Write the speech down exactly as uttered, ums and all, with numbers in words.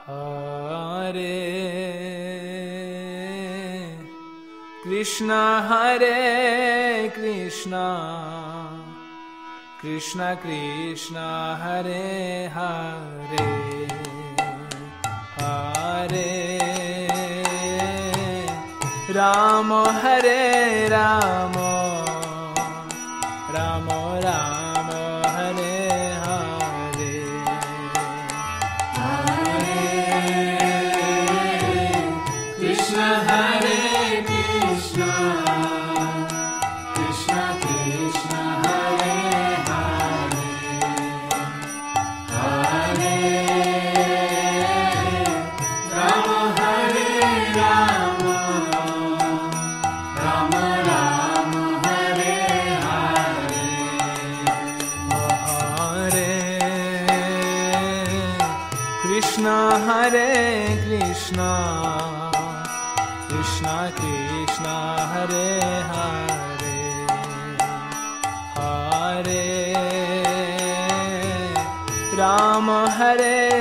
Hare Krishna, Hare Krishna, Krishna Krishna, Hare Hare, Hare Rama, Hare Rama, Rama Rama, Hare Hare, Hare Krishna, Hare Krishna, Krishna Krishna, Hare Hare, Hare Rama, Hare Rama, Rama Rama, Hare Hare, Hare Krishna, Hare Krishna, Krishna Krishna, Hare Hare, Hare Rama, Hare